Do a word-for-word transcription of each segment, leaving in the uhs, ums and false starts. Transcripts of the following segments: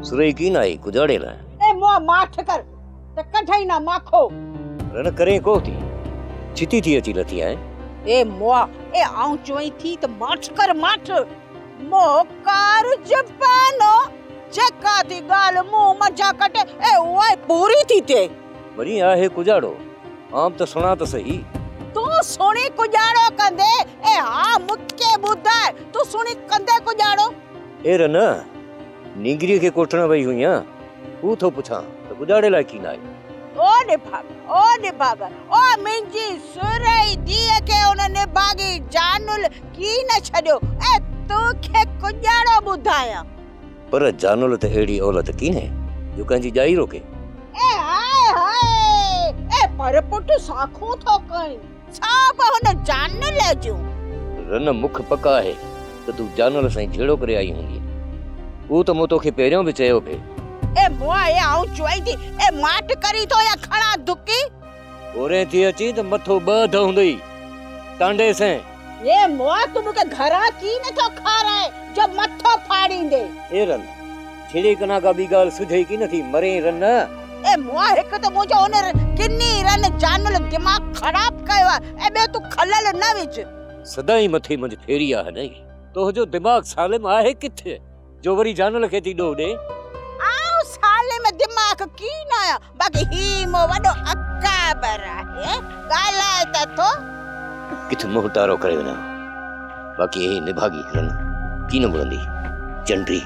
सुरई की नाई कुजाड़े ला ए मुआ माठ कर त कढई ना माखो रन करे को थी छिती थी अची लथी है ए मुआ ए आऊं चोई थी त माठ कर माठ मो कार जपानो जेका दी गाल मुंह मजा कटे ए ओए पूरी थी ते वरी आहे कुजाड़ो आम तो सुना तो सही तू सुनी कुजाड़ो कंदे ए हां मुके बुधाए तू सुनी कंदे कुजाड़ो ए रन निगरी के कोठण वई हुईया हू थो पुछा तो कुजाड़े ला की नाई ओ ने भाग ओ ने भाग ओ मिंजी सुरई दिए के उन्हें भागी जानुल की न छड़ो ए तू के कुजाड़ो बुधाया पर जानुल ते एड़ी औलत की ने जो कंजी जाई रोके ए हाय हाय ए पर पुट साखो थो कई साब हुन जानुल जो रन मुख पक्का है तो तू जानुल सही झेड़ो करे आई हुंदी वो तो मोतो के पेरियों भी चयो पे ए मुआ ए आऊं चोई थी ए माट करी तो या खड़ा दुकी ओरे थी अची तो मथो बध हुंदई टांडे से ये मुआ तुम के घरा की न तो खा रहे जब मथो फाड़ी दे ए रन छिड़ी कना का बी गाल सुझई की नथी मरे रन ए मुआ एक तो मुजो ओने किन्नी रन जानल दिमाग खराब कयो ए बे तू खलल न विच सदाई मथे मुझ फेरिया है नहीं तो जो दिमाग सालिम आहे किथे जो वरी जानल के थी डो दे आओ साले में दिमाग की न आया बाकी ही मो वडो अक्का बरा है गाला त तो किथ मोहतारो करे ना बाकी ए निभागी रन की न बुलंदी चंड्री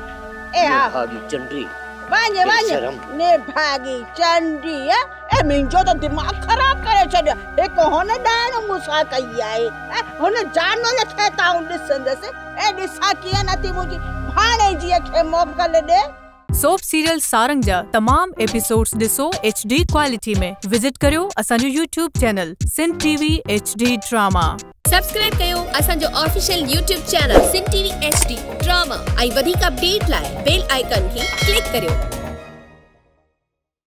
ए आ भागी चंड्री वांजे वांजे ने भागी चंडी ए मिंजो तो दिमाग खराब करे छड एक होने डाण मुसा कई आए होने जानो ले खेता हूं दिसंद से ए दिसा किया नती मुजी भाणे जी के मोकल दे सोप सीरियल सारंग जा तमाम एपिसोड्स दिसो एच डी क्वालिटी में विजिट करियो असांजो YouTube channel Sindh TV H D drama subscribe कयो असांजो official YouTube channel Sindh TV H D drama आई वधिक अपडेट लाए बेल आइकन की क्लिक करियो।